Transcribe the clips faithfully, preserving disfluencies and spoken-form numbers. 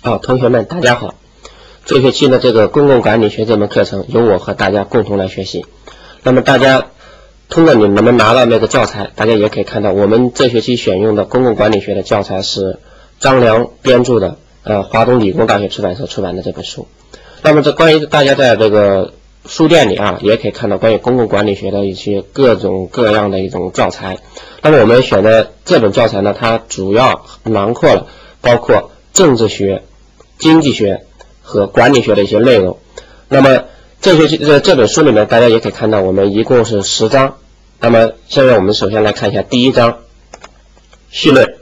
好，同学们大家好，这学期的这个公共管理学这门课程由我和大家共同来学习。那么大家通过你们拿到那个教材，大家也可以看到我们这学期选用的公共管理学的教材是张良编著的呃华东理工大学出版社出版的这本书。那么这关于大家在这个书店里啊，也可以看到关于公共管理学的一些各种各样的一种教材。那么我们选的这本教材呢，它主要囊括了包括政治学、经济学和管理学的一些内容。那么这学期这这本书里面，大家也可以看到，我们一共是十章。那么现在我们首先来看一下第一章绪论。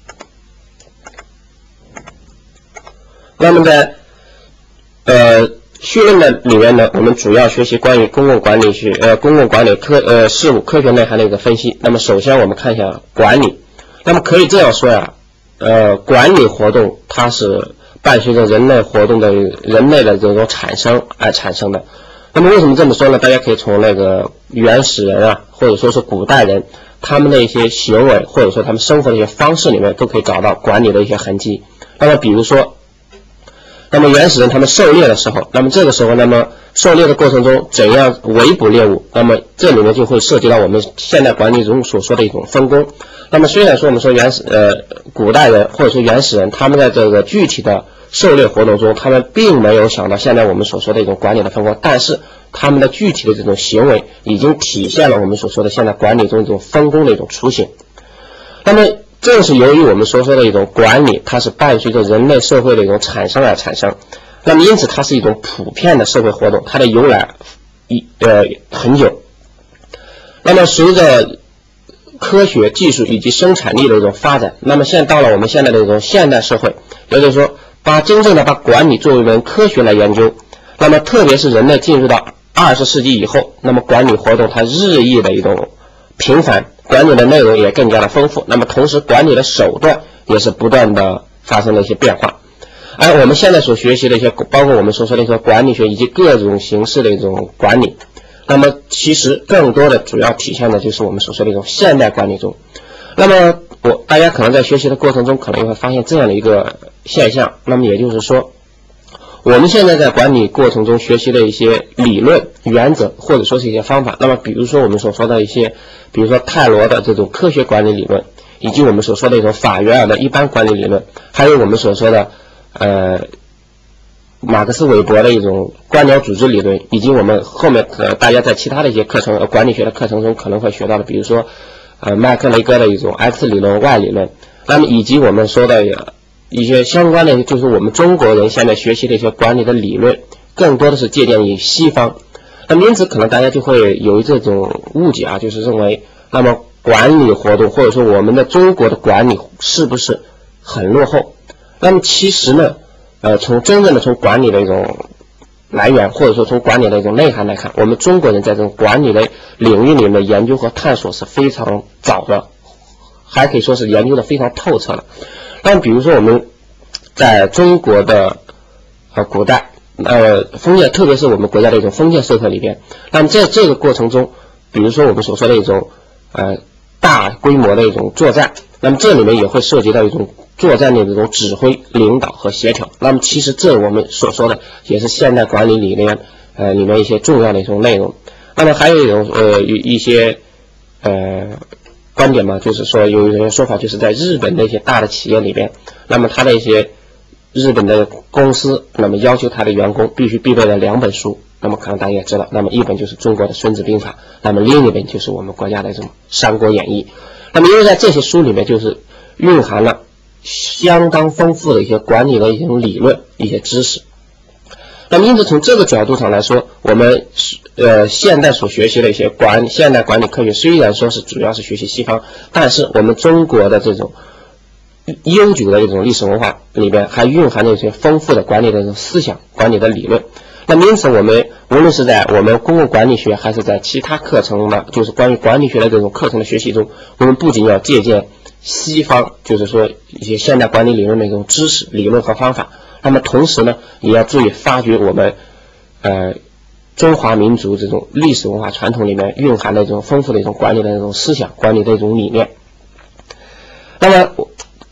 那么在呃绪论的里面呢，我们主要学习关于公共管理学呃公共管理科呃事务科学内涵的一个分析。那么首先我们看一下管理。那么可以这样说呀，呃管理活动它是伴随着人类活动的人类的这种产生而产生的。那么为什么这么说呢？大家可以从那个原始人啊，或者说是古代人，他们的一些行为或者说他们生活的一些方式里面，都可以找到管理的一些痕迹。那么比如说，那么原始人他们狩猎的时候，那么这个时候，那么狩猎的过程中怎样围捕猎物，那么这里面就会涉及到我们现代管理中所说的一种分工。那么虽然说我们说原始呃古代人或者说原始人，他们在这个具体的狩猎活动中，他们并没有想到现在我们所说的一种管理的分工，但是他们的具体的这种行为已经体现了我们所说的现在管理中一种分工的一种雏形。那么正是由于我们所说的一种管理，它是伴随着人类社会的一种产生而产生，那么因此它是一种普遍的社会活动，它的由来一呃很久。那么随着科学技术以及生产力的一种发展，那么现在到了我们现在的一种现代社会，也就是说把真正的把管理作为一门科学来研究。那么特别是人类进入到二十世纪以后，那么管理活动它日益的一种频繁，管理的内容也更加的丰富，那么同时管理的手段也是不断的发生了一些变化。而我们现在所学习的一些包括我们所说的一些管理学以及各种形式的一种管理，那么其实更多的主要体现的就是我们所说的一种现代管理中。那么我大家可能在学习的过程中可能会发现这样的一个现象，那么也就是说我们现在在管理过程中学习的一些理论原则或者说是一些方法，那么比如说我们所说的一些比如说泰罗的这种科学管理理论，以及我们所说的一种法约尔的一般管理理论，还有我们所说的呃马克思韦伯的一种官僚组织理论，以及我们后面呃大家在其他的一些课程呃管理学的课程中可能会学到的，比如说呃麦克雷戈的一种 X 理论 Y 理论，那么以及我们说的一些相关的就是我们中国人现在学习的一些管理的理论，更多的是借鉴于西方。那么因此可能大家就会有这种误解啊，就是认为那么管理活动或者说我们的中国的管理是不是很落后。那么其实呢呃，从真正的从管理的一种来源或者说从管理的一种内涵来看，我们中国人在这种管理的领域里面的研究和探索是非常早的，还可以说是研究的非常透彻的。那么比如说我们在中国的呃古代呃封建，特别是我们国家的一种封建社会里边，那么在这个过程中，比如说我们所说的一种呃大规模的一种作战，那么这里面也会涉及到一种作战的这种指挥领导和协调，那么其实这我们所说的也是现代管理理念呃里面一些重要的一种内容。那么还有一种呃一些呃观点嘛，就是说有一种说法，就是在日本的一些大的企业里边，那么他的一些日本的公司，那么要求他的员工必须必备的两本书，那么可能大家也知道，那么一本就是中国的孙子兵法，那么另一本就是我们国家的这种三国演义。那么因为在这些书里面就是蕴含了相当丰富的一些管理的一种理论一些知识。那么因此从这个角度上来说，我们呃现代所学习的一些管现代管理科学，虽然说是主要是学习西方，但是我们中国的这种悠久的一种历史文化里边还蕴含着一些丰富的管理的这种思想管理的理论。那么因此我们无论是在我们公共管理学还是在其他课程的就是关于管理学的这种课程的学习中，我们不仅要借鉴西方就是说一些现代管理理论的一种知识理论和方法，那么同时呢也要注意发掘我们呃中华民族这种历史文化传统里面蕴含的这种丰富的一种管理的这种思想管理的一种理念。那么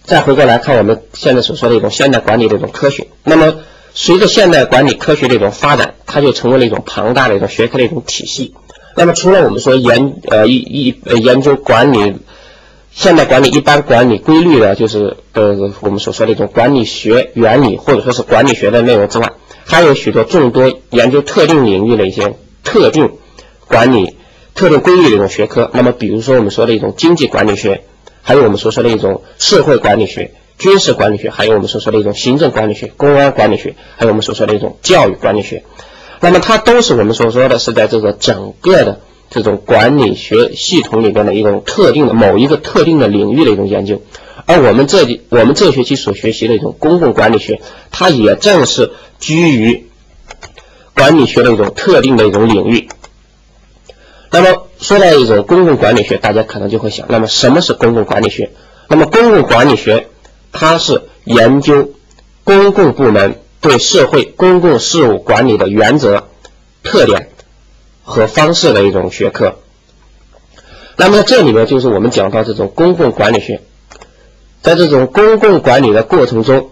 再回过来看我们现在所说的一种现代管理的一种科学。那么随着现代管理科学的一种发展，它就成为了一种庞大的一种学科的一种体系。那么除了我们说研呃一一呃研究管理现代管理一般管理规律的，就是呃我们所说的一种管理学原理或者说是管理学的内容之外，还有许多众多研究特定领域的一些特定管理特定规律的一种学科。那么比如说我们说的一种经济管理学，还有我们所说的一种社会管理学、军事管理学，还有我们所说的一种行政管理学、公安管理学，还有我们所说的一种教育管理学。那么它都是我们所说的是在这个整个的这种管理学系统里边的一种特定的某一个特定的领域的一种研究。而我们这里我们这学期所学习的一种公共管理学，它也正是居于管理学的一种特定的一种领域。那么说到一种公共管理学，大家可能就会想，那么什么是公共管理学？那么公共管理学它是研究公共部门对社会公共事务管理的原则、特点和方式的一种学科。那么这里面就是我们讲到这种公共管理学，在这种公共管理的过程中，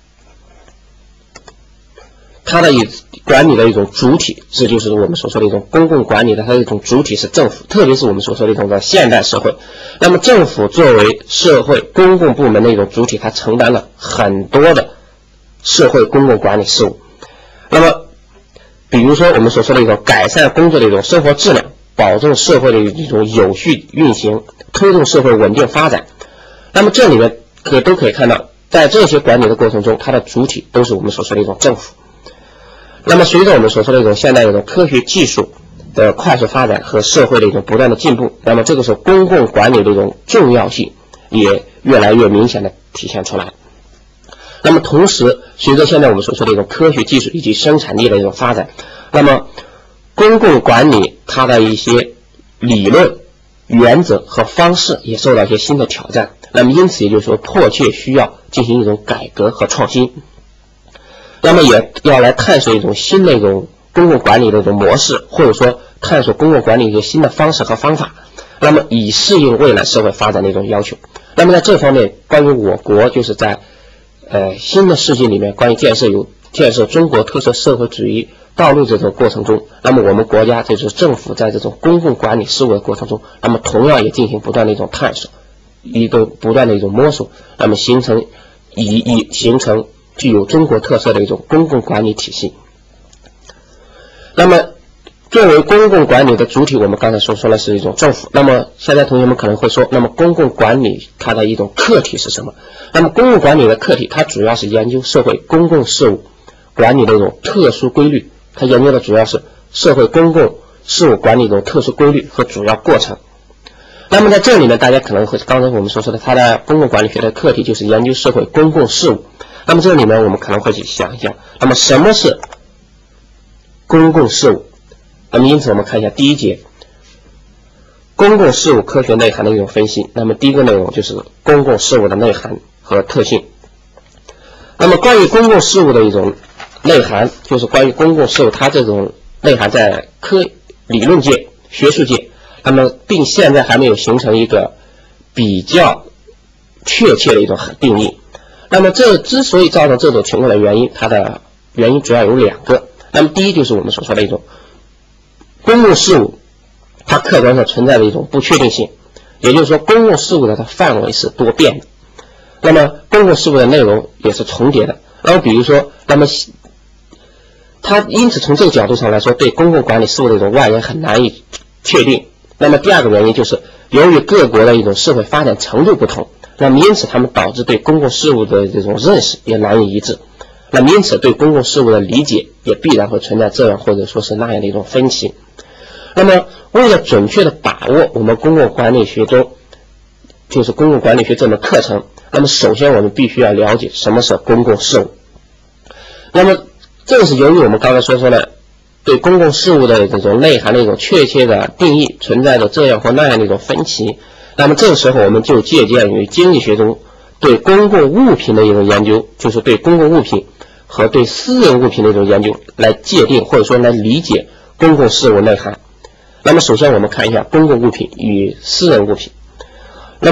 它的一管理的一种主体，这就是我们所说的一种公共管理的它的一种主体是政府，特别是我们所说的一种在现代社会。那么政府作为社会公共部门的一种主体，它承担了很多的社会公共管理事务。那么比如说我们所说的一种改善工作的一种生活质量，保证社会的一种有序运行，推动社会稳定发展。那么这里面可都可以看到，在这些管理的过程中，它的主体都是我们所说的一种政府。那么随着我们所说的一种现代的一种科学技术的快速发展和社会的一种不断的进步，那么这个时候公共管理的一种重要性也越来越明显的体现出来。那么同时随着现在我们所说的一种科学技术以及生产力的一种发展，那么公共管理它的一些理论、原则和方式也受到一些新的挑战。那么因此也就是说迫切需要进行一种改革和创新。那么也要来探索一种新的一种公共管理的一种模式，或者说探索公共管理一些新的方式和方法，那么以适应未来社会发展的一种要求。那么在这方面，关于我国就是在呃新的世纪里面，关于建设有建设中国特色社会主义道路这种过程中，那么我们国家就是政府在这种公共管理事务的过程中，那么同样也进行不断的一种探索，一个不断的一种摸索，那么形成以以形成具有中国特色的一种公共管理体系。那么作为公共管理的主体，我们刚才所说的是一种政府。那么现在同学们可能会说，那么公共管理它的一种课题是什么？那么公共管理的课题，它主要是研究社会公共事务管理的一种特殊规律，它研究的主要是社会公共事务管理的特殊规律和主要过程。那么在这里呢，大家可能会刚才我们所说的，它的公共管理学的课题就是研究社会公共事务。那么这里面我们可能会去想一想，那么什么是公共事务？那么因此我们看一下第一节公共事务科学内涵的一种分析。那么第一个内容就是公共事务的内涵和特性。那么关于公共事务的一种内涵，就是关于公共事务它这种内涵在科理论界、学术界，那么并现在还没有形成一个比较确切的一种定义。那么这之所以造成这种情况的原因，它的原因主要有两个。那么第一就是我们所说的一种公共事务它客观上存在的一种不确定性，也就是说公共事务的它范围是多变的，那么公共事务的内容也是重叠的。那么比如说，那么它因此从这个角度上来说，对公共管理事务的一种外延很难以确定。那么第二个原因就是由于各国的一种社会发展程度不同，那么因此他们导致对公共事务的这种认识也难以一致，那么因此对公共事务的理解也必然会存在这样或者说是那样的一种分歧。那么为了准确的把握我们公共管理学中就是公共管理学这门课程，那么首先我们必须要了解什么是公共事务。那么正是由于我们刚才所说的对公共事务的这种内涵的一种确切的定义存在着这样或那样的一种分歧，那么这个时候我们就借鉴于经济学中对公共物品的一种研究，就是对公共物品和对私人物品的一种研究，来界定或者说来理解公共事务内涵。那么首先我们看一下公共物品与私人物品。那么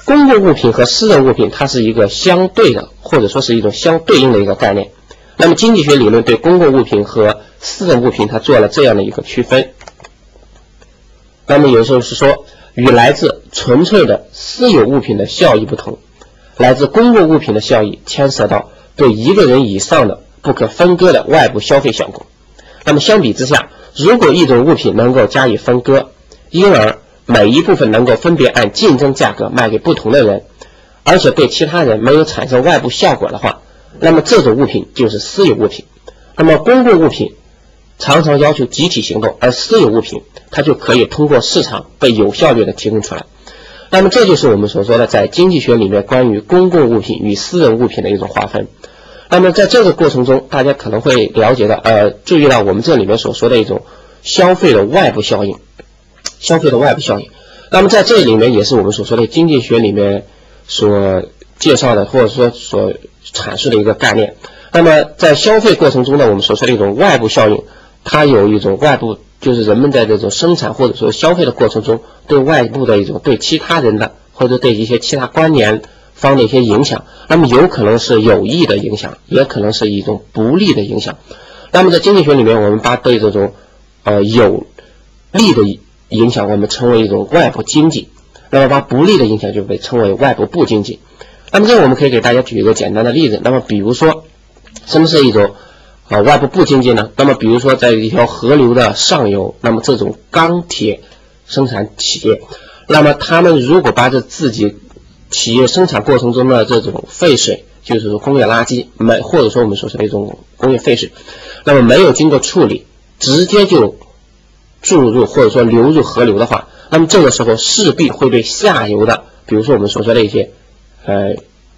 公共物品和私人物品它是一个相对的，或者说是一种相对应的一个概念。那么经济学理论对公共物品和私人物品它做了这样的一个区分。那么有时候是说，与来自纯粹的私有物品的效益不同，来自公共物品的效益牵涉到对一个人以上的不可分割的外部消费效果。那么相比之下，如果一种物品能够加以分割，因而每一部分能够分别按竞争价格卖给不同的人，而且对其他人没有产生外部效果的话，那么这种物品就是私有物品。那么公共物品常常要求集体行动，而私有物品它就可以通过市场被有效率的提供出来。那么这就是我们所说的在经济学里面关于公共物品与私人物品的一种划分。那么在这个过程中，大家可能会了解到呃，注意到我们这里面所说的一种消费的外部效应，消费的外部效应。那么在这里面也是我们所说的经济学里面所介绍的，或者说所阐述的一个概念。那么在消费过程中呢，我们所说的一种外部效应，它有一种外部，就是人们在这种生产或者说消费的过程中对外部的一种对其他人的或者对一些其他关联方的一些影响。那么有可能是有益的影响，也可能是一种不利的影响。那么在经济学里面，我们把对这种呃有利的影响我们称为一种外部经济，那么把不利的影响就被称为外部不经济。那么这个我们可以给大家举一个简单的例子。那么比如说什么是一种呃外部不经济呢？那么比如说在一条河流的上游，那么这种钢铁生产企业，那么他们如果把这自己企业生产过程中的这种废水，就是说工业垃圾，没或者说我们所说的一种工业废水，那么没有经过处理，直接就注入或者说流入河流的话，那么这个时候势必会对下游的，比如说我们所说的一些呃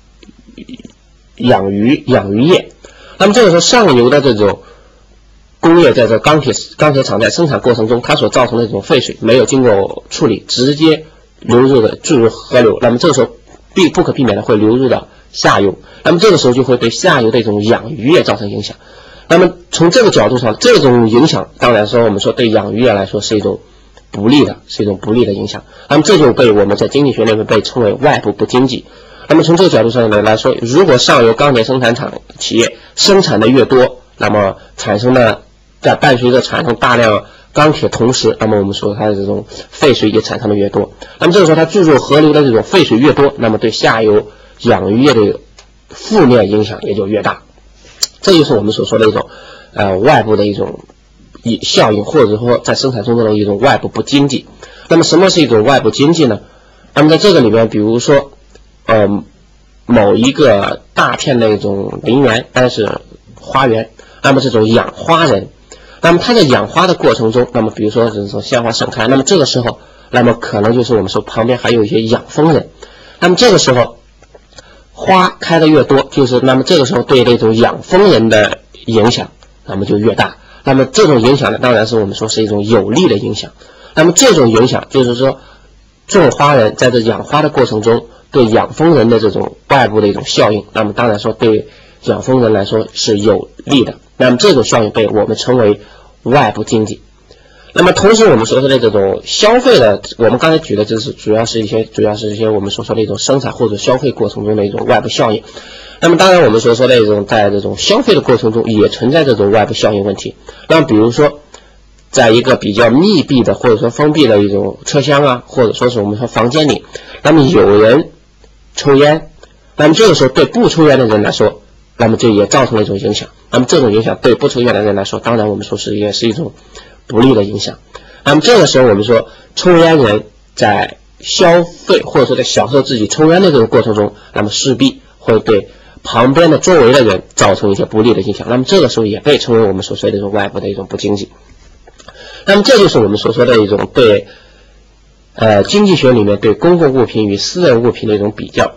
养鱼养鱼业，那么这个时候上游的这种工业在这钢铁钢铁厂在生产过程中，它所造成的这种废水没有经过处理，直接流入的注入河流，那么这个时候必不可避免的会流入到下游，那么这个时候就会对下游的一种养鱼业造成影响。那么从这个角度上，这种影响当然说我们说对养鱼业来说是一种不利的，是一种不利的影响。那么这就被我们在经济学里面被称为外部不经济。那么从这个角度上来说，如果上游钢铁生产厂企业生产的越多，那么产生的在伴随着产生大量钢铁同时，那么我们说它的这种废水也产生的越多，那么这个时候它注入河流的这种废水越多，那么对下游养鱼业的负面影响也就越大。这就是我们所说的一种呃外部的一种效应，或者说在生产中的一种外部不经济。那么什么是一种外部经济呢？那么在这个里面，比如说呃某一个大片的一种林园，但是花园，那么这种养花人，那么他在养花的过程中，那么比如说这种鲜花盛开，那么这个时候，那么可能就是我们说旁边还有一些养蜂人，那么这个时候花开的越多，就是那么这个时候对这种养蜂人的影响那么就越大。那么这种影响呢，当然是我们说是一种有利的影响。那么这种影响就是说种花人在这养花的过程中对养蜂人的这种外部的一种效应，那么当然说对养蜂人来说是有利的。那么这种效应被我们称为外部经济。那么同时我们所说的这种消费的，我们刚才举的就是主要是一些主要是一些我们所说的一种生产或者消费过程中的一种外部效应。那么当然我们所说的一种在这种消费的过程中也存在这种外部效应问题。那么比如说在一个比较密闭的或者说封闭的一种车厢啊，或者说是我们说房间里，那么有人抽烟，那么这个时候对不抽烟的人来说，那么这也造成了一种影响。那么这种影响对不抽烟的人来说，当然我们说是也是一种不利的影响。那么这个时候我们说抽烟人在消费或者说在享受自己抽烟的这个过程中，那么势必会对旁边的周围的人造成一些不利的影响。那么这个时候也被称为我们所说的一种外部的一种不经济。那么这就是我们所说的一种对呃经济学里面对公共物品与私人物品的一种比较。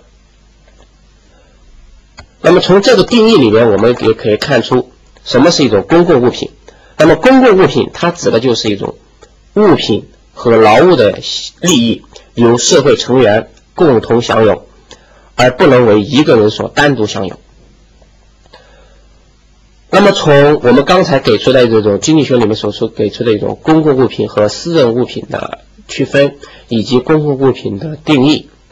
那么从这个定义里面，我们也可以看出什么是一种公共物品。那么公共物品它指的就是一种物品和劳务的利益由社会成员共同享有，而不能为一个人所单独享有。那么从我们刚才给出的这种经济学里面所说给出的一种公共物品和私人物品的区分，以及公共物品的定义，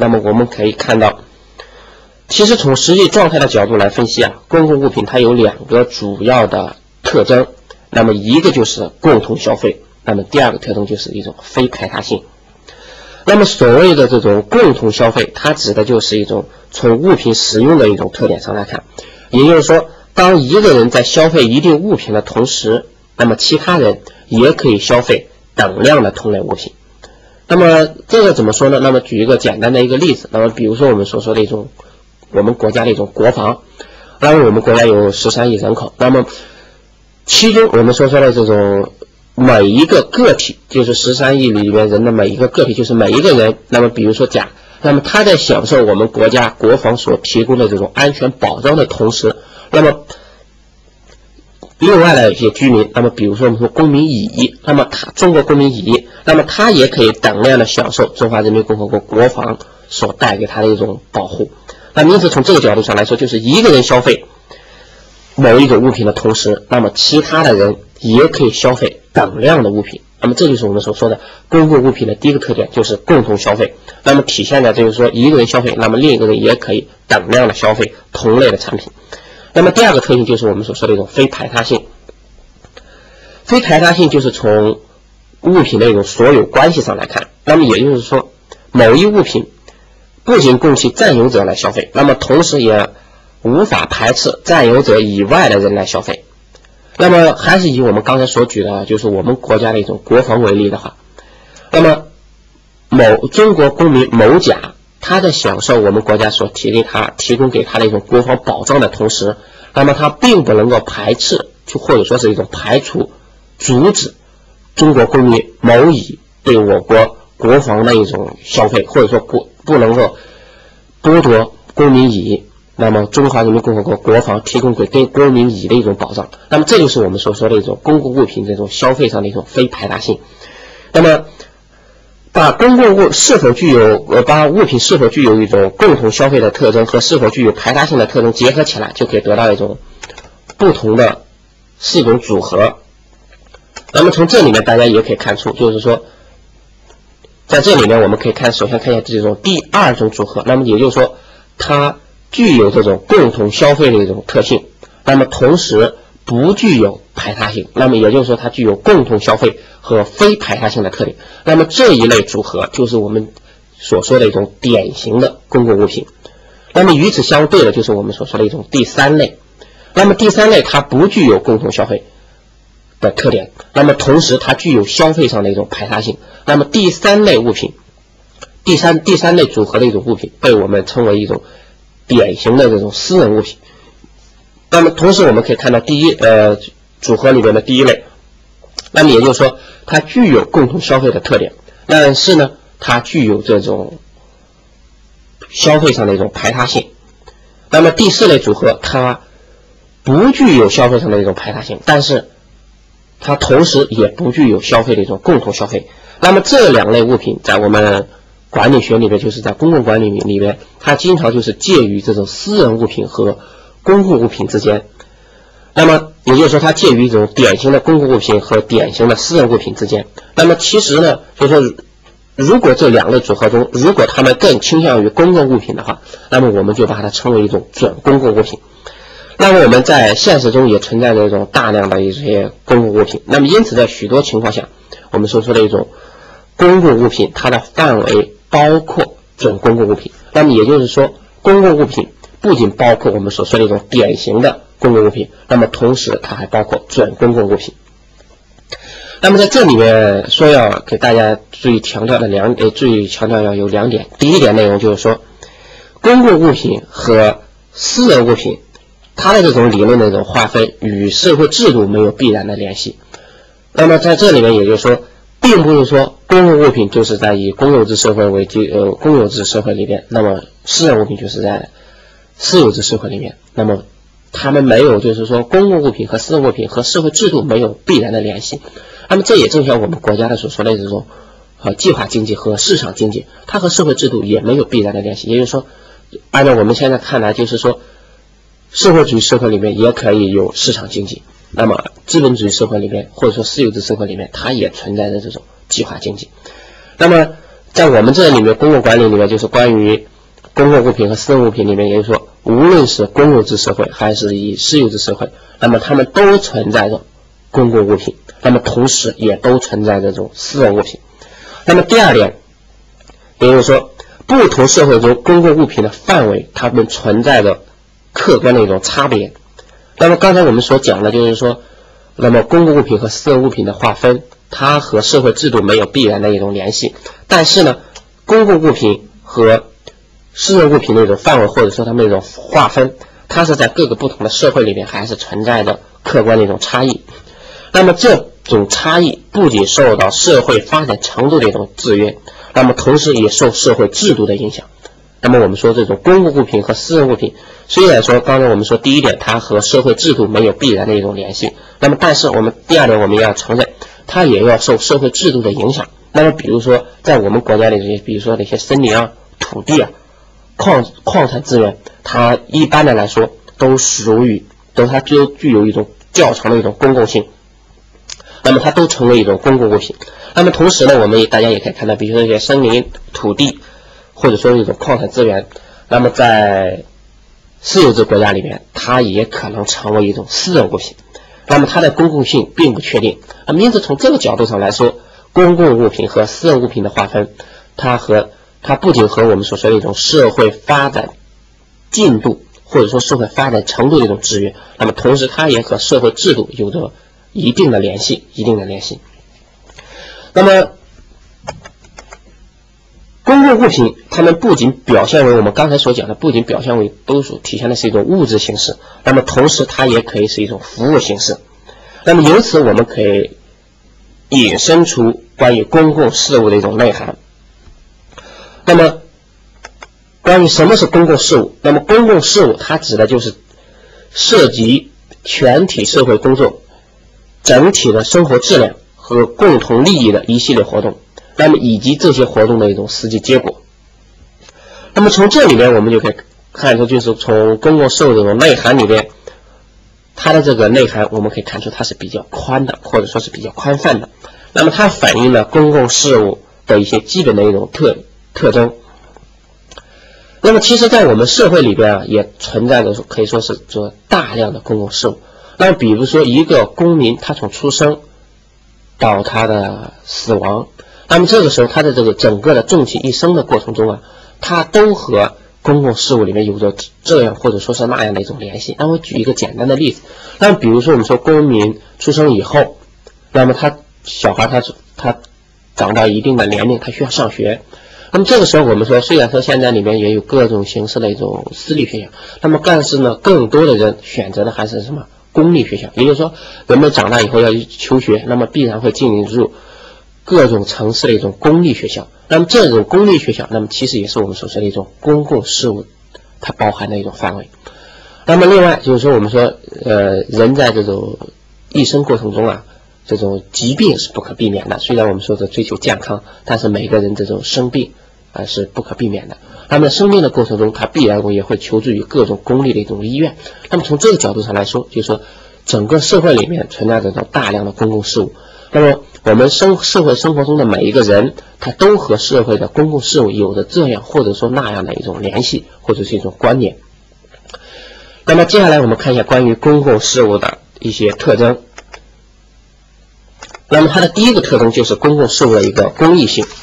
那么我们可以看到，其实从实际状态的角度来分析啊，公共物品它有两个主要的特征，那么一个就是共同消费，那么第二个特征就是一种非排他性。那么所谓的这种共同消费，它指的就是一种从物品使用的一种特点上来看，也就是说，当一个人在消费一定物品的同时，那么其他人也可以消费等量的同类物品。那么这个怎么说呢？那么举一个简单的一个例子，那么比如说我们所说的一种我们国家的一种国防，那么我们国家有十三亿人口，那么其中我们所说的这种每一个个体，就是十三亿里面人的每一个个体，就是每一个人，那么比如说甲，那么他在享受我们国家国防所提供的这种安全保障的同时，那么另外的一些居民，那么比如说我们说公民乙，那么他中国公民乙，那么他也可以等量的享受中华人民共和国国防所带给他的一种保护。那么因此从这个角度上来说，就是一个人消费某一种物品的同时，那么其他的人也可以消费等量的物品。那么这就是我们所说的公共物品的第一个特点，就是共同消费。那么体现的就是说一个人消费，那么另一个人也可以等量的消费同类的产品。那么第二个特性就是我们所说的一种非排他性。非排他性就是从物品的一种所有关系上来看，那么也就是说某一物品不仅供其占有者来消费，那么同时也无法排斥占有者以外的人来消费。那么还是以我们刚才所举的就是我们国家的一种国防为例的话，那么某中国公民某甲，他在享受我们国家所提给他提供给他的一种国防保障的同时，那么他并不能够排斥，就或者说是一种排除阻止中国公民某乙对我国国防的一种消费，或者说不不能够剥夺公民乙那么中华人民共和国国防提供给给公民乙的一种保障。那么这就是我们所说的一种公共物品这种消费上的一种非排他性。那么把公共物是否具有呃把物品是否具有一种共同消费的特征和是否具有排他性的特征结合起来，就可以得到一种不同的四种组合。那么从这里面大家也可以看出，就是说在这里面我们可以看首先看一下这种第二种组合，那么也就是说它具有这种共同消费的一种特性，那么同时不具有排他性，那么也就是说它具有共同消费和非排他性的特点。那么这一类组合就是我们所说的一种典型的公共物品。那么与此相对的就是我们所说的一种第三类，那么第三类它不具有共同消费的特点，那么同时它具有消费上的一种排他性。那么第三类物品，第三第三类组合的一种物品被我们称为一种典型的这种私人物品。那么同时我们可以看到第一呃组合里面的第一类，那么也就是说它具有共同消费的特点，但是呢它具有这种消费上的一种排他性。那么第四类组合它不具有消费上的一种排他性，但是它同时也不具有消费的一种共同消费。那么这两类物品在我们管理学里面，就是在公共管理里面，它经常就是介于这种私人物品和公共物品之间。那么也就是说它介于一种典型的公共物品和典型的私人物品之间。那么其实呢，就是说如果这两类组合中，如果它们更倾向于公共物品的话，那么我们就把它称为一种准公共物品。那么我们在现实中也存在着一种大量的一些公共物品，那么因此在许多情况下，我们所说的一种公共物品它的范围包括准公共物品。那么也就是说公共物品不仅包括我们所说的一种典型的公共物品，那么同时它还包括准公共物品。那么在这里面说要给大家注意强调的两呃注意强调要有两点。第一点内容就是说公共物品和私人物品它的这种理论的这种划分与社会制度没有必然的联系。那么在这里面也就是说并不是说公共物品就是在以公有制社会为基呃公有制社会里面，那么私人物品就是在私有制社会里面，那么他们没有就是说公共物品和私人物品和社会制度没有必然的联系。那么这也正像我们国家的所说的这种呃计划经济和市场经济，它和社会制度也没有必然的联系。也就是说按照我们现在看来，就是说社会主义社会里面也可以有市场经济，那么资本主义社会里面或者说私有制社会里面它也存在着这种计划经济。那么在我们这里面，公共管理里面就是关于公共物品和私人物品里面，也就是说，无论是公有制社会还是以私有制社会，那么它们都存在着公共物品，那么同时也都存在这种私人物品。那么第二点，也就是说，不同社会中公共物品的范围，它们存在着客观的一种差别。那么刚才我们所讲的就是说，那么公共物品和私人物品的划分，它和社会制度没有必然的一种联系。但是呢，公共物品和私人物品的一种范围，或者说它们的一种划分，它是在各个不同的社会里面还是存在着客观的一种差异。那么这种差异不仅受到社会发展程度的一种制约，那么同时也受社会制度的影响。那么我们说这种公共物品和私人物品，虽然说刚才我们说第一点它和社会制度没有必然的一种联系，那么但是我们第二点我们要承认它也要受社会制度的影响。那么比如说在我们国家里这些，比如说那些森林啊、土地啊、矿矿产资源，它一般的来说都属于都它就具有一种较强的一种公共性，那么它都成为一种公共物品。那么同时呢，我们也大家也可以看到，比如说这些森林、土地或者说一种矿产资源，那么在私有制国家里面，它也可能成为一种私人物品，那么它的公共性并不确定。那么因此从这个角度上来说，公共物品和私人物品的划分，它和它不仅和我们所说的一种社会发展进度或者说社会发展程度的一种制约，那么同时它也和社会制度有着一定的联系一定的联系。那么公共物品它们不仅表现为我们刚才所讲的，不仅表现为都所体现的是一种物质形式，那么同时它也可以是一种服务形式。那么由此我们可以引申出关于公共事务的一种内涵。那么关于什么是公共事务，那么公共事务它指的就是涉及全体社会公众整体的生活质量和共同利益的一系列活动，那么以及这些活动的一种实际结果。那么从这里面我们就可以看出，就是从公共事务这种内涵里边，它的这个内涵我们可以看出它是比较宽的，或者说是比较宽泛的。那么它反映了公共事务的一些基本的一种特特征。那么其实在我们社会里边啊，也存在着可以说是做大量的公共事务。那么比如说一个公民，他从出生到他的死亡，那么这个时候他的这个整个的终其一生的过程中啊，他都和公共事务里面有着这样或者说是那样的一种联系。那我举一个简单的例子，那么比如说我们说公民出生以后，那么他小孩他他长到一定的年龄，他需要上学。那么这个时候我们说，虽然说现在里面也有各种形式的一种私立学校，那么但是呢，更多的人选择的还是什么公立学校。也就是说，人们长大以后要去求学，那么必然会进入各种城市的一种公立学校。那么这种公立学校，那么其实也是我们所说的一种公共事务它包含的一种范围。那么另外就是说，我们说呃人在这种一生过程中啊，这种疾病是不可避免的。虽然我们说是追求健康，但是每个人这种生病啊、呃、是不可避免的。那么生病的过程中，他必然也会求助于各种公立的一种医院。那么从这个角度上来说，就是说整个社会里面存在着大量的公共事务。那么我们生社会生活中的每一个人，他都和社会的公共事务有着这样或者说那样的一种联系，或者是一种关联。那么接下来我们看一下关于公共事务的一些特征。那么它的第一个特征就是公共事务的一个公益性。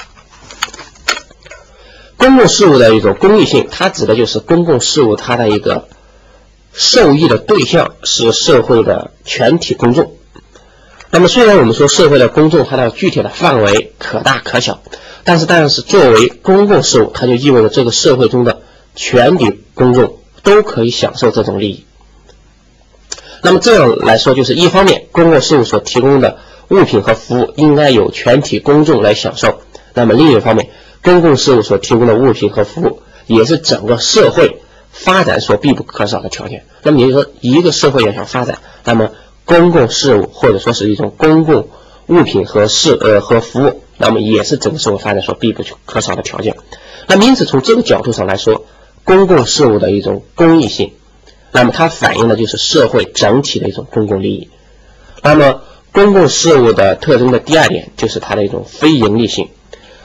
公共事务的一种公益性，它指的就是公共事务它的一个受益的对象是社会的全体公众。那么虽然我们说社会的公众它的具体的范围可大可小，但是但是作为公共事务，它就意味着这个社会中的全体公众都可以享受这种利益。那么这样来说，就是一方面公共事务所提供的物品和服务应该由全体公众来享受，那么另一方面公共事务所提供的物品和服务也是整个社会发展所必不可少的条件。那么也就是说，一个社会要想发展，那么公共事务或者说是一种公共物品和事呃和服务，那么也是整个社会发展所必不可少的条件。那么因此从这个角度上来说，公共事务的一种公益性，那么它反映的就是社会整体的一种公共利益。那么公共事务的特征的第二点就是它的一种非盈利性。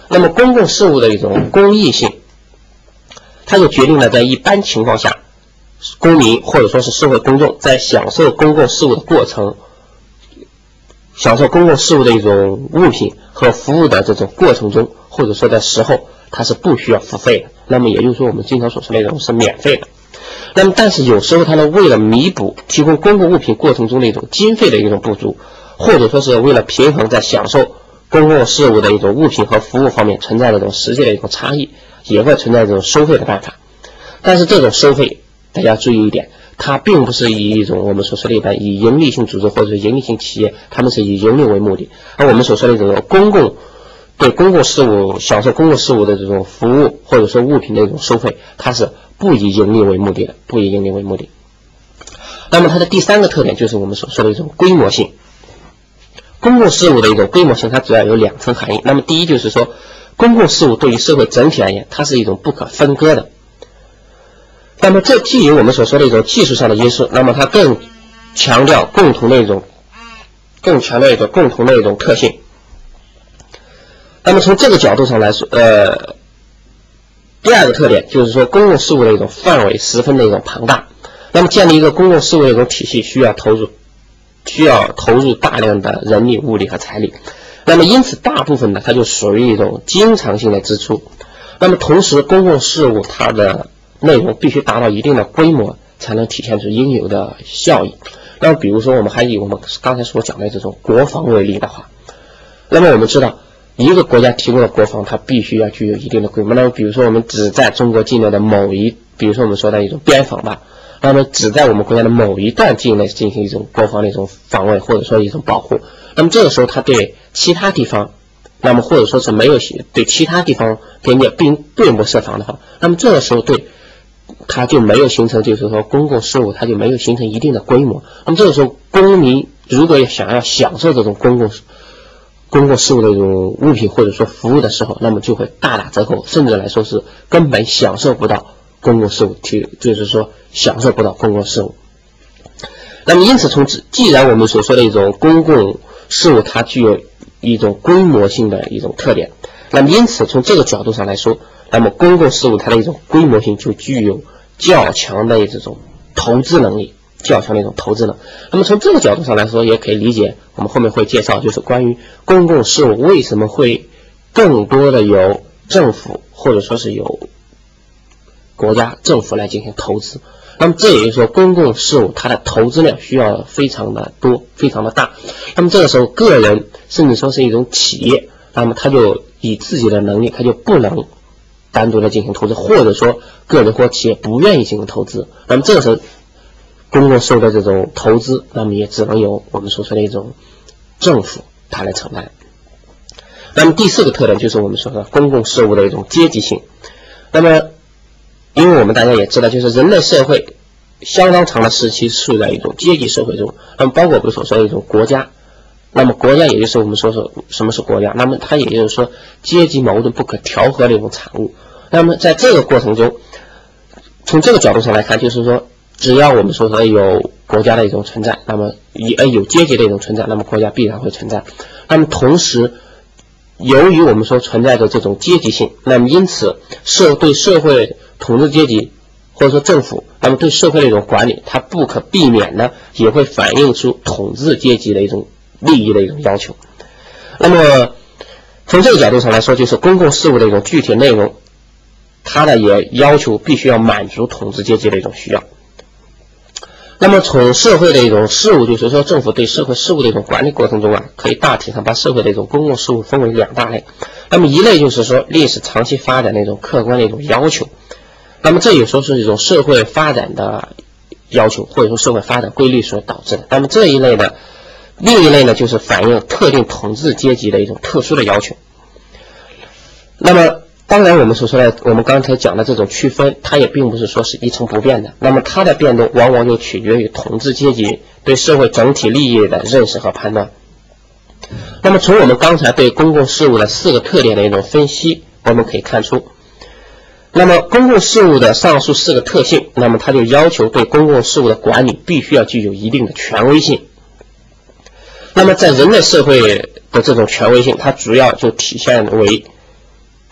那么公共事务的一种公益性，它就决定了在一般情况下，公民或者说是社会公众在享受公共事务的过程，享受公共事务的一种物品和服务的这种过程中，或者说在时候，它是不需要付费的。那么也就是说我们经常所说的那种是免费的。那么但是有时候它呢，为了弥补提供公共物品过程中的一种经费的一种不足，或者说是为了平衡在享受公共事务的一种物品和服务方面存在的这种实际的一种差异，也会存在这种收费的办法。但是这种收费大家注意一点，它并不是以一种我们所说的一般以盈利性组织或者是盈利性企业，他们是以盈利为目的，而我们所说的这种公共对公共事务享受公共事务的这种服务或者说物品的一种收费，它是不以盈利为目的的，不以盈利为目的。那么它的第三个特点就是我们所说的一种规模性。公共事务的一种规模性，它主要有两层含义。那么第一就是说，公共事务对于社会整体而言，它是一种不可分割的。那么这既有我们所说的一种技术上的因素，那么它更强调共同的一种，更强调一种共同的一种特性。那么从这个角度上来说，呃，第二个特点就是说，公共事务的一种范围十分的一种庞大。那么建立一个公共事务的一种体系，需要投入。需要投入大量的人力、物力和财力，那么因此大部分呢，它就属于一种经常性的支出。那么同时，公共事务它的内容必须达到一定的规模，才能体现出应有的效益。那么比如说，我们还以我们刚才所讲的这种国防为例的话，那么我们知道，一个国家提供的国防，它必须要具有一定的规模。那么比如说，我们只在中国境内的某一，比如说我们说的一种边防吧。那么只在我们国家的某一段境内进行一种国防的一种防卫，或者说一种保护。那么这个时候，它对其他地方，那么或者说是没有对其他地方边界并并不设防的话，那么这个时候对它就没有形成，就是说公共事务它就没有形成一定的规模。那么这个时候，公民如果想要享受这种公共公共事务的一种物品或者说服务的时候，那么就会大打折扣，甚至来说是根本享受不到公共事务，就是说享受不到公共事务。那么因此从既然我们所说的一种公共事务它具有一种规模性的一种特点，那么因此从这个角度上来说，那么公共事务它的一种规模性就具有较强的这种投资能力，较强的一种投资能力。那么从这个角度上来说，也可以理解我们后面会介绍，就是关于公共事务为什么会更多的由政府或者说是由国家政府来进行投资。那么这也就是说，公共事务它的投资量需要非常的多，非常的大。那么这个时候，个人甚至说是一种企业，那么他就以自己的能力，他就不能单独的进行投资，或者说个人或企业不愿意进行投资。那么这个时候，公共事务的这种投资，那么也只能由我们所说的一种政府它来承担。那么第四个特点就是我们说的公共事务的一种阶级性。那么因为我们大家也知道，就是人类社会相当长的时期处在一种阶级社会中，那么包括我们所说的一种国家，那么国家也就是我们说说什么是国家，那么它也就是说阶级矛盾不可调和的一种产物。那么在这个过程中，从这个角度上来看，就是说只要我们说说有国家的一种存在，那么也有阶级的一种存在，那么国家必然会存在。那么同时由于我们说存在着这种阶级性，那么因此社对社会统治阶级或者说政府，那么对社会的一种管理，它不可避免的也会反映出统治阶级的一种利益的一种要求。那么从这个角度上来说，就是公共事务的一种具体内容，它的也要求必须要满足统治阶级的一种需要。那么从社会的一种事务，就是说政府对社会事务的一种管理过程中啊，可以大体上把社会的一种公共事务分为两大类。那么一类就是说历史长期发展的一种客观的一种要求，那么这有时候是一种社会发展的要求，或者说社会发展规律所导致的。那么这一类呢，另一类呢，就是反映特定统治阶级的一种特殊的要求。那么当然我们所说的我们刚才讲的这种区分，它也并不是说是一成不变的，那么它的变动往往就取决于统治阶级对社会整体利益的认识和判断。那么从我们刚才对公共事务的四个特点的一种分析，我们可以看出，那么公共事务的上述四个特性，那么它就要求对公共事务的管理必须要具有一定的权威性。那么在人类社会的这种权威性，它主要就体现为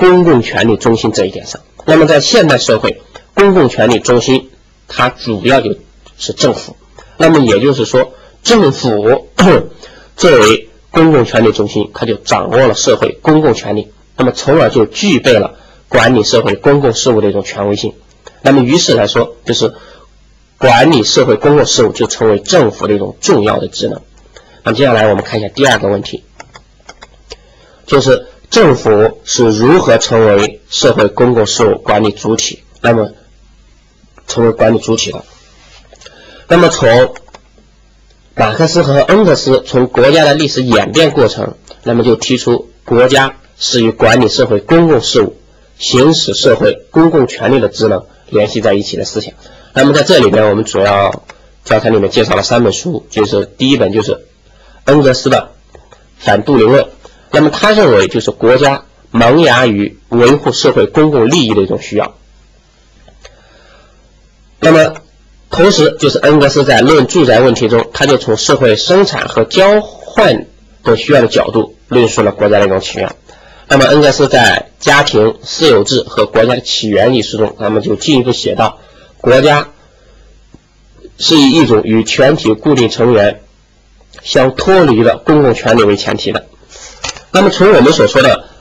公共权力中心这一点上。那么在现代社会，公共权力中心它主要就是政府。那么也就是说，政府作为公共权力中心，它就掌握了社会公共权力，那么从而就具备了管理社会公共事务的一种权威性。那么于是来说，就是管理社会公共事务就成为政府的一种重要的职能。那么接下来我们看一下第二个问题，就是政府是如何成为社会公共事务管理主体，那么成为管理主体的。那么从马克思和恩格斯从国家的历史演变过程，那么就提出国家是与管理社会公共事务、行使社会公共权力的职能联系在一起的思想。那么在这里面，我们主要教材里面介绍了三本书，就是第一本就是恩格斯的反杜林论。那么他认为就是国家萌芽于维护社会公共利益的一种需要。那么同时就是恩格斯在论住宅问题中，他就从社会生产和交换的需要的角度论述了国家的一种起源。那么恩格斯在家庭、私有制和国家的起源一书中，那么就进一步写道，国家是以一种与全体固定成员相脱离的公共权利为前提的。那么从我们所说的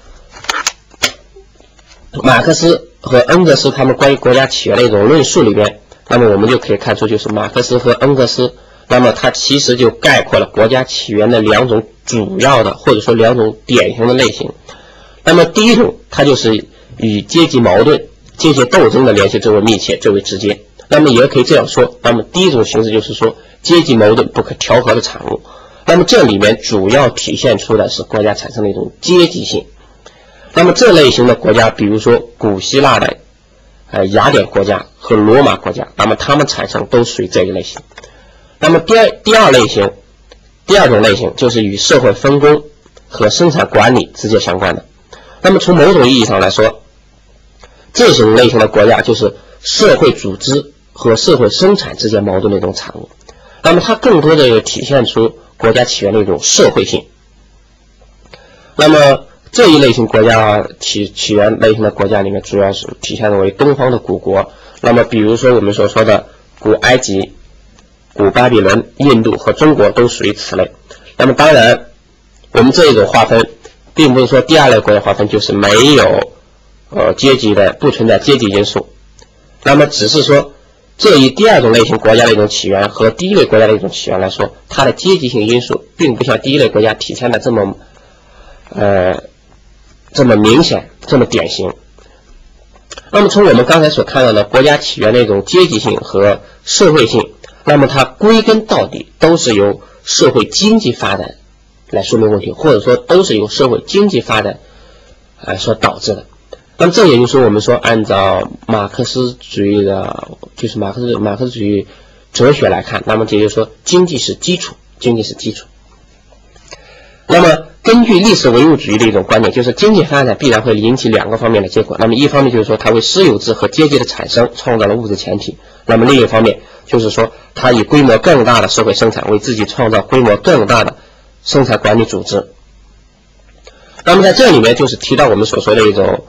马克思和恩格斯他们关于国家起源的一种论述里边，那么我们就可以看出，就是马克思和恩格斯，那么它其实就概括了国家起源的两种主要的或者说两种典型的类型。那么第一种，它就是与阶级矛盾、阶级斗争的联系最为密切、最为直接。那么也可以这样说，那么第一种形式就是说阶级矛盾不可调和的产物。那么这里面主要体现出的是国家产生的一种阶级性。那么这类型的国家，比如说古希腊的呃雅典国家和罗马国家，那么它们产生都属于这一类型。那么第二第二类型，第二种类型就是与社会分工和生产管理直接相关的。那么从某种意义上来说，这种类型的国家就是社会组织和社会生产之间矛盾的一种产物。那么它更多的体现出国家起源的一种社会性。那么这一类型国家起起源类型的国家里面，主要是体现为东方的古国。那么比如说我们所说的古埃及、古巴比伦、印度和中国都属于此类。那么当然我们这一种划分并不是说第二类国家划分就是没有呃阶级的，不存在阶级因素。那么只是说这一第二种类型国家的一种起源和第一类国家的一种起源来说，它的阶级性因素并不像第一类国家体现的这么呃这么明显、这么典型。那么从我们刚才所看到的国家起源的一种阶级性和社会性，那么它归根到底都是由社会经济发展来说明问题，或者说都是由社会经济发展呃所导致的。那么这也就是我们说按照马克思主义的就是马克思马克思主义哲学来看，那么也就是说经济是基础，经济是基础。那么根据历史唯物主义的一种观点，就是经济发展必然会引起两个方面的结果。那么一方面就是说它为私有制和阶级的产生创造了物质前提，那么另一方面就是说它以规模更大的社会生产为自己创造规模更大的生产管理组织。那么在这里面就是提到我们所说的一种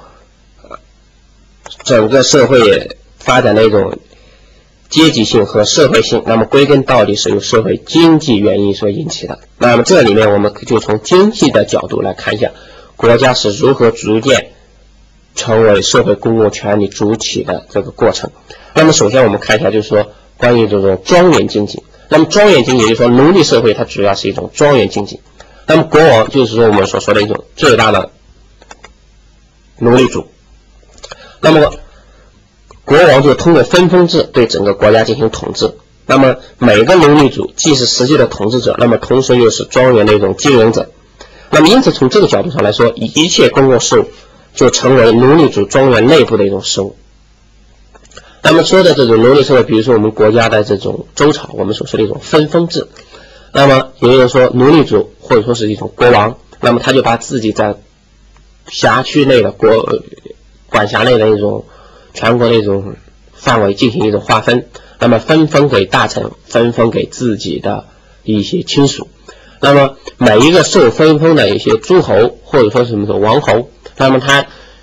整个社会发展的一种阶级性和社会性，那么归根到底是由社会经济原因所引起的。那么这里面我们就从经济的角度来看一下国家是如何逐渐成为社会公共权利主体的这个过程。那么首先我们看一下就是说关于这种庄园经济。那么庄园经济也就是说奴隶社会它主要是一种庄园经济。那么国王就是说我们所说的一种最大的奴隶主。那么国王就通过分封制对整个国家进行统治。那么每个奴隶主既是实际的统治者，那么同时又是庄园的一种经营者。那么因此从这个角度上来说，一切公共事务就成为奴隶主庄园内部的一种事务。那么说的这种奴隶社会，比如说我们国家的这种周朝，我们所说的一种分封制。那么也就是说奴隶主或者说是一种国王，那么他就把自己在辖区内的国管辖内的一种全国的一种范围进行一种划分，那么分封给大臣，分封给自己的一些亲属。那么每一个受分封的一些诸侯或者说什么的王侯，那么他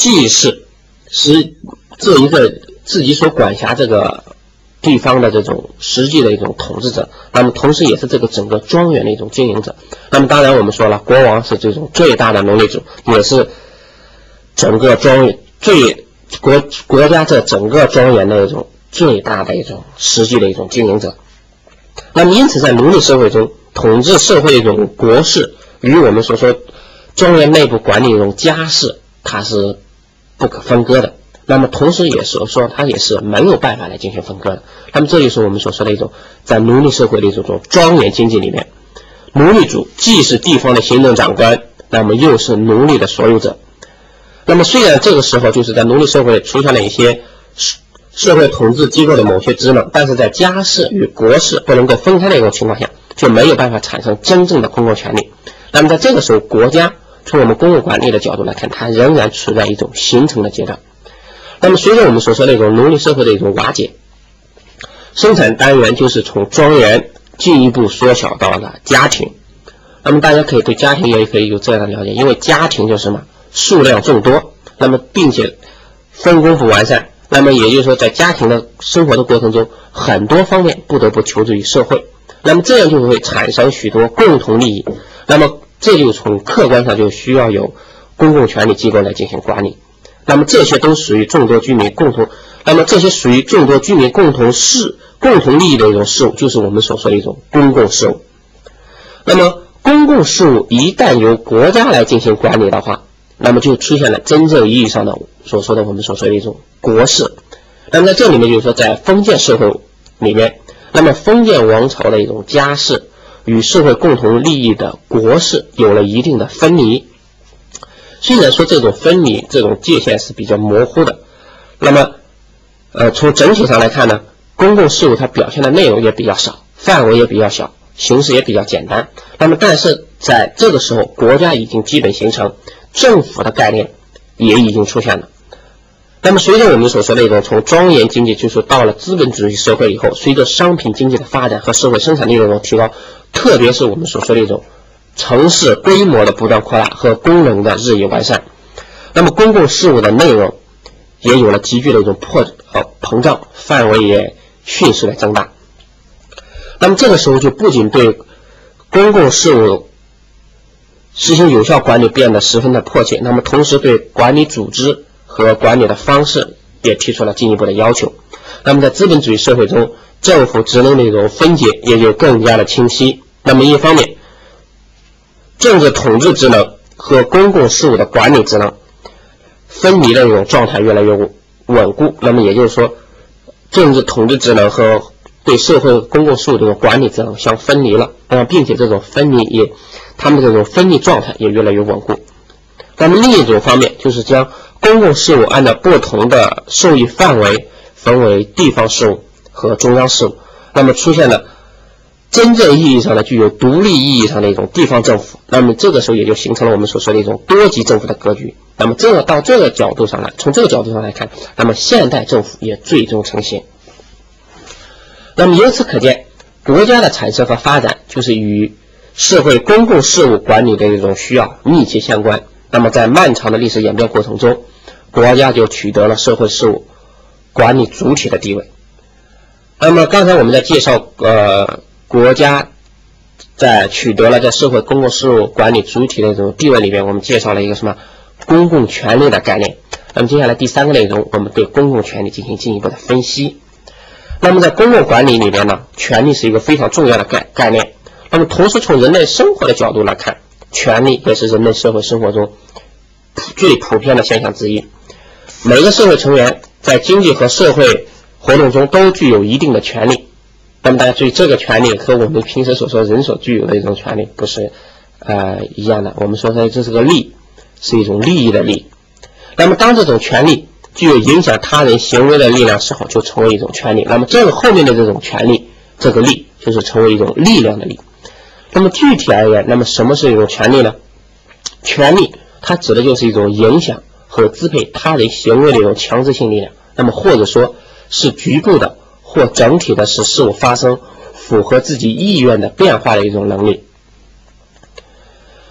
既是是这一个自己所管辖这个地方的这种实际的一种统治者，那么同时也是这个整个庄园的一种经营者。那么当然我们说了，国王是这种最大的奴隶主，也是整个庄园最国国家这整个庄园的一种最大的一种实际的一种经营者。那么因此在奴隶社会中，统治社会的一种国事与我们所说庄园内部管理的一种家事，它是不可分割的。那么同时也是说它也是没有办法来进行分割的。那么这就是我们所说的一种在奴隶社会的一种庄园经济里面，奴隶主既是地方的行政长官，那么又是奴隶的所有者。那么虽然这个时候就是在奴隶社会出现了一些社会统治机构的某些职能，但是在家事与国事不能够分开的一种情况下，就没有办法产生真正的公共权利。那么在这个时候，国家从我们公共管理的角度来看，它仍然处在一种形成的阶段。那么随着我们所说的一种奴隶社会的一种瓦解，生产单元就是从庄园进一步缩小到了家庭。那么大家可以对家庭也可以有这样的了解，因为家庭就是什么？数量众多，那么并且分工不完善，那么也就是说在家庭的生活的过程中，很多方面不得不求助于社会，那么这样就会产生许多共同利益，那么这就从客观上就需要有公共权力机构来进行管理。那么这些都属于众多居民共同，那么这些属于众多居民共同事共同利益的一种事务，就是我们所说的一种公共事务。那么公共事务一旦由国家来进行管理的话，那么就出现了真正意义上的所说的我们所说的一种国事。那么在这里面就是说，在封建社会里面，那么封建王朝的一种家事与社会共同利益的国事有了一定的分离。虽然说这种分离这种界限是比较模糊的，那么呃从整体上来看呢，公共事务它表现的内容也比较少，范围也比较小，形式也比较简单。那么但是在这个时候，国家已经基本形成，政府的概念也已经出现了。那么随着我们所说的一种从庄园经济就是到了资本主义社会以后，随着商品经济的发展和社会生产力的一种提高，特别是我们所说的一种城市规模的不断扩大和功能的日益完善，那么公共事务的内容也有了急剧的一种破呃膨胀，范围也迅速的增大。那么这个时候就不仅对公共事务实行有效管理变得十分的迫切，那么同时对管理组织和管理的方式也提出了进一步的要求。那么在资本主义社会中，政府职能的一种分解也就更加的清晰。那么一方面，政治统治职能和公共事务的管理职能分离的一种状态越来越稳固。那么也就是说，政治统治职能和对社会公共事务的这种管理职能相分离了，那么并且这种分离也，他们这种分离状态也越来越稳固。那么另一种方面就是将公共事务按照不同的受益范围分为地方事务和中央事务，那么出现了真正意义上的具有独立意义上的一种地方政府。那么这个时候也就形成了我们所说的一种多级政府的格局。那么这个到这个角度上来，从这个角度上来看，那么现代政府也最终成型。那么由此可见，国家的产生和发展就是与社会公共事务管理的一种需要密切相关。那么在漫长的历史演变过程中，国家就取得了社会事务管理主体的地位。那么刚才我们在介绍呃国家在取得了在社会公共事务管理主体的这种地位里面，我们介绍了一个什么公共权利的概念。那么接下来第三个内容，我们对公共权利进行进一步的分析。那么在公共管理里面呢，权利是一个非常重要的概概念。那么同时从人类生活的角度来看，权利也是人类社会生活中最普遍的现象之一。每个社会成员在经济和社会活动中都具有一定的权利。那么大家注意，这个权利和我们平时所说人所具有的一种权利不是呃一样的。我们说的这是个利，是一种利益的利。那么当这种权利具有影响他人行为的力量时候，就成为一种权利。那么这个后面的这种权利，这个利就是成为一种力量的利。那么具体而言，那么什么是一种权利呢？权利它指的就是一种影响和支配他人行为的一种强制性力量，那么或者说是局部的或整体的使事物发生符合自己意愿的变化的一种能力。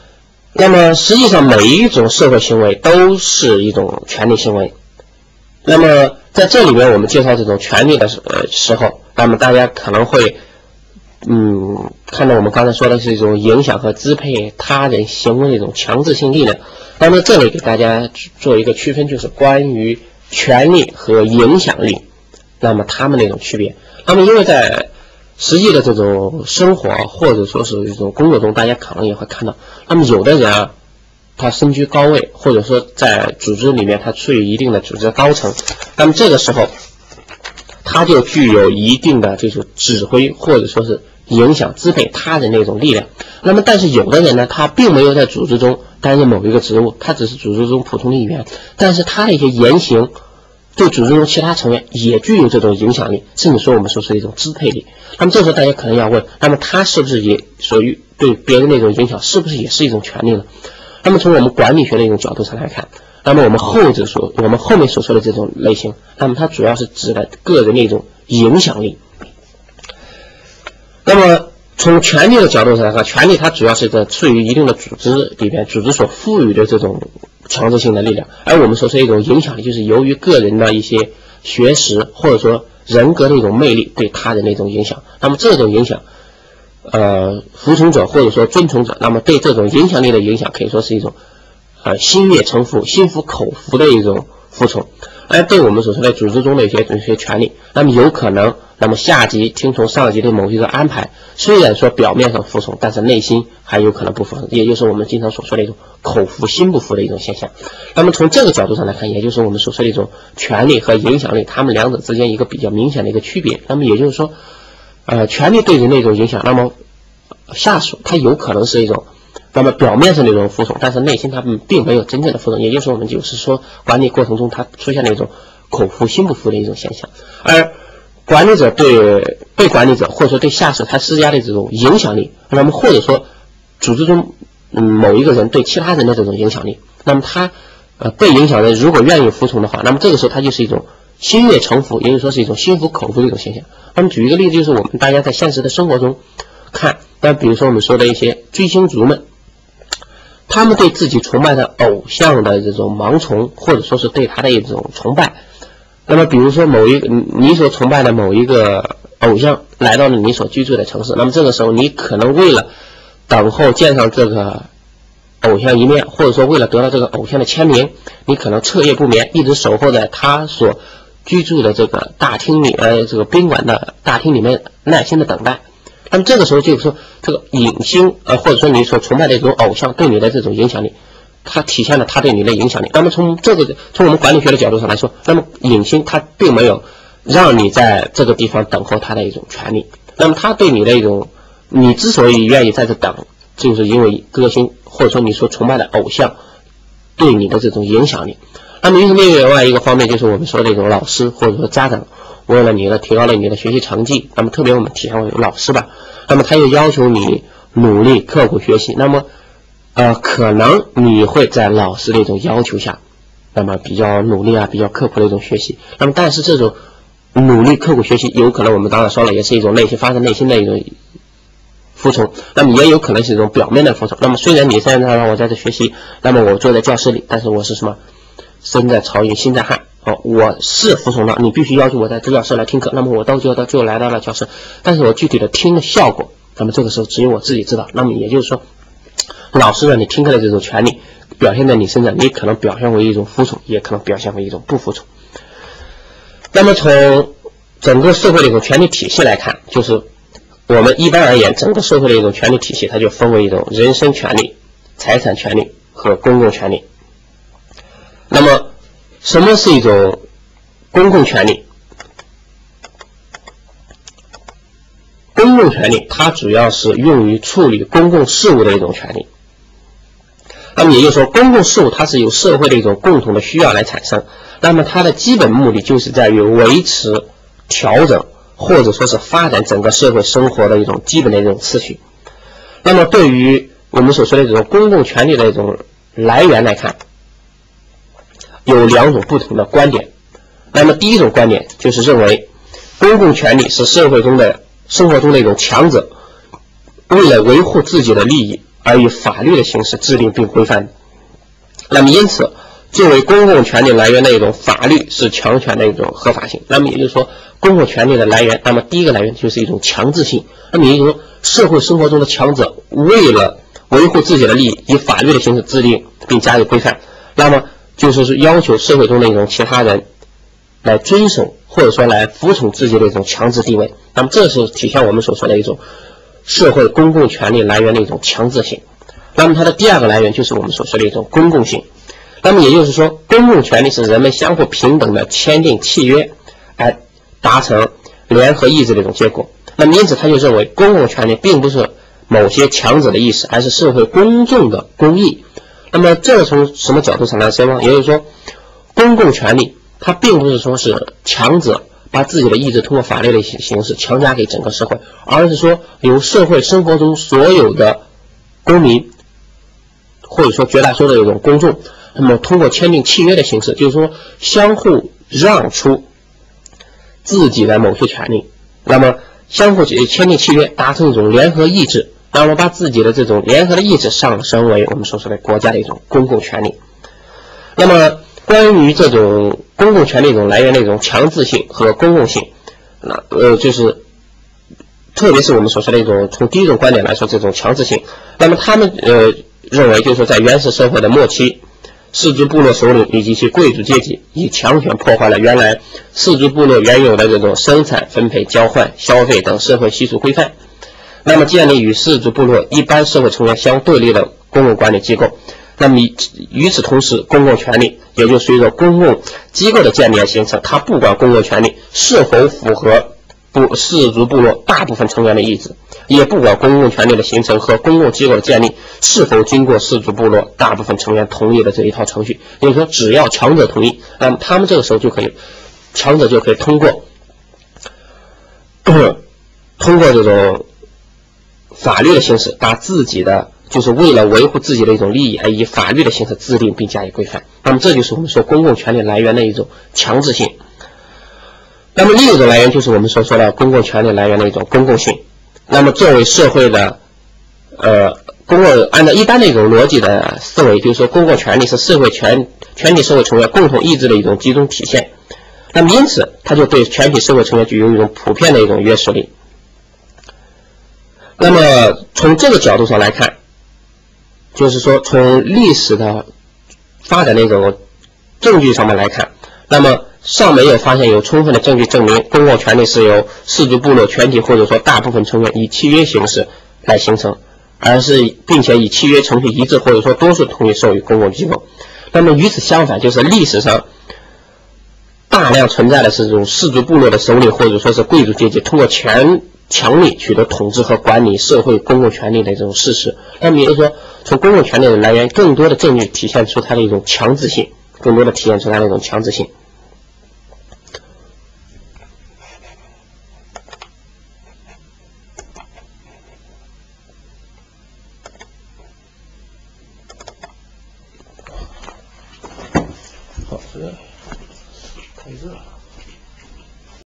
那么实际上每一种社会行为都是一种权利行为。那么在这里面我们介绍这种权利的呃时候，那么大家可能会嗯看到我们刚才说的是一种影响和支配他人行为的一种强制性力量。那么这里给大家做一个区分，就是关于权利和影响力，那么他们的一种区别。那么因为在实际的这种生活或者说是这种工作中，大家可能也会看到，那么有的人啊，他身居高位，或者说在组织里面他处于一定的组织高层，那么这个时候他就具有一定的这种指挥或者说是影响支配他人的一种力量。那么但是有的人呢，他并没有在组织中担任某一个职务，他只是组织中普通的一员，但是他的一些言行对组织中其他成员也具有这种影响力，甚至说我们说是一种支配力。那么这时候大家可能要问，那么他是不是也属于对别人的一种影响，是不是也是一种权利呢？那么从我们管理学的一种角度上来看，那么我们后者所我们后面所说的这种类型，那么它主要是指的个人的一种影响力。那么从权力的角度上来看，权力它主要是在处于一定的组织里边，组织所赋予的这种强制性的力量，而我们所说的一种影响力，就是由于个人的一些学识或者说人格的一种魅力对他人的一种影响。那么这种影响呃，服从者或者说遵从者，那么对这种影响力的影响可以说是一种呃心悦诚服、心服口服的一种服从。而对我们所说的组织中的一些一些权利，那么有可能那么下级听从上级的某一个安排，虽然说表面上服从，但是内心还有可能不服从，也就是我们经常所说的一种口服心不服的一种现象。那么从这个角度上来看，也就是我们所说的一种权力和影响力，他们两者之间一个比较明显的一个区别。那么也就是说呃，权力对人的一种影响，那么下属他有可能是一种那么表面上的一种服从，但是内心他们并没有真正的服从，也就是我们就是说管理过程中他出现了一种口服心不服的一种现象。而管理者对被管理者或者说对下属他施加的这种影响力，那么或者说组织中嗯某一个人对其他人的这种影响力，那么他呃被影响人如果愿意服从的话，那么这个时候他就是一种心悦诚服，也就是说是一种心服口服的一种现象。那么举一个例子，就是我们大家在现实的生活中看，那比如说我们说的一些追星族们，他们对自己崇拜的偶像的这种盲从，或者说是对他的一种崇拜。那么比如说某一个你所崇拜的某一个偶像来到了你所居住的城市，那么这个时候你可能为了等候见上这个偶像一面，或者说为了得到这个偶像的签名，你可能彻夜不眠，一直守候在他所居住的这个大厅里呃这个宾馆的大厅里面耐心的等待。那么这个时候就是说这个影星呃或者说你所崇拜的这种偶像对你的这种影响力，它体现了他对你的影响力。那么从这个从我们管理学的角度上来说，那么影星他并没有让你在这个地方等候他的一种权利，那么他对你的一种你之所以愿意在这等，就是因为歌星或者说你所崇拜的偶像对你的这种影响力。那么另外一个方面就是我们说的这种老师或者说家长为了你的提高了你的学习成绩，那么特别我们体现为老师吧，那么他又要求你努力刻苦学习，那么呃可能你会在老师的一种要求下，那么比较努力啊比较刻苦的一种学习。那么但是这种努力刻苦学习有可能我们刚才说了也是一种内心发自内心的一种服从，那么也有可能是一种表面的服从。那么虽然你现在让我在这学习，那么我坐在教室里，但是我是什么身在曹营心在汉，哦，我是服从了，你必须要求我在这教室来听课，那么我到就到就来到了教室，但是我具体的听的效果，那么这个时候只有我自己知道。那么也就是说，老师让你听课的这种权利表现在你身上，你可能表现为一种服从，也可能表现为一种不服从。那么从整个社会的一种权利体系来看，就是我们一般而言，整个社会的一种权利体系，它就分为一种人身权利、财产权利和公共权利。那么什么是一种公共权利？公共权利它主要是用于处理公共事务的一种权利。那么也就是说，公共事务它是由社会的一种共同的需要来产生，那么它的基本目的就是在于维持、调整或者说是发展整个社会生活的一种基本的一种次序。那么对于我们所说的这种公共权利的一种来源来看，有两种不同的观点。那么第一种观点就是认为公共权利是社会中的生活中的一种强者为了维护自己的利益而以法律的形式制定并规范的。那么因此，作为公共权利来源的一种法律是强权的一种合法性。那么也就是说，公共权利的来源，那么第一个来源就是一种强制性。那么也就是说，社会生活中的强者为了维护自己的利益，以法律的形式制定并加以规范，那么就是是要求社会中的一种其他人来遵守或者说来服从自己的一种强制地位。那么这是体现我们所说的一种社会公共权利来源的一种强制性。那么它的第二个来源就是我们所说的一种公共性。那么也就是说，公共权利是人们相互平等的签订契约，来达成联合意志的一种结果。那么因此他就认为，公共权利并不是某些强者的意识，而是社会公众的公益。那么这从什么角度上来说呢？也就是说，公共权利它并不是说是强者把自己的意志通过法律的形式强加给整个社会，而是说由社会生活中所有的公民，或者说绝大多数的一种公众，那么通过签订契约的形式，就是说相互让出自己的某些权利，那么相互签订契约，达成一种联合意志，那么把自己的这种联合的意志上升为我们所说的国家的一种公共权利。那么关于这种公共权利一种来源的一种强制性和公共性，那呃就是特别是我们所说的一种从第一种观点来说，这种强制性，那么他们呃认为就是说在原始社会的末期，氏族部落首领以及其贵族阶级以强权破坏了原来氏族部落原有的这种生产、分配、交换、消费等社会习俗规范，那么建立与氏族部落一般社会成员相对立的公共管理机构。那么与此同时，公共权利也就随着公共机构的建立而形成，它不管公共权利是否符合部氏族部落大部分成员的意志，也不管公共权利的形成和公共机构的建立是否经过氏族部落大部分成员同意的这一套程序。也就是说，只要强者同意，那么他们这个时候就可以，强者就可以通过通过这种法律的形式，把自己的就是为了维护自己的一种利益而以法律的形式制定并加以规范。那么这就是我们说公共权利来源的一种强制性。那么另一种来源就是我们所说的公共权利来源的一种公共性。那么作为社会的呃公共，按照一般的一种逻辑的思维，就是说公共权利是社会全全体社会成员共同意志的一种集中体现。那么因此它就对全体社会成员具有一种普遍的一种约束力。那么从这个角度上来看，就是说从历史的发展的一种证据上面来看，那么尚没有发现有充分的证据证明公共权利是由氏族部落全体或者说大部分成员以契约形式来形成，而是并且以契约程序一致或者说多数同意授予公共机构。那么与此相反，就是历史上大量存在的是这种氏族部落的首领或者说是贵族阶级通过权强力取得统治和管理社会公共权利的这种事实。那么也就是说，从公共权利的来源，更多的证据体现出它的一种强制性，更多的体现出它的一种强制性。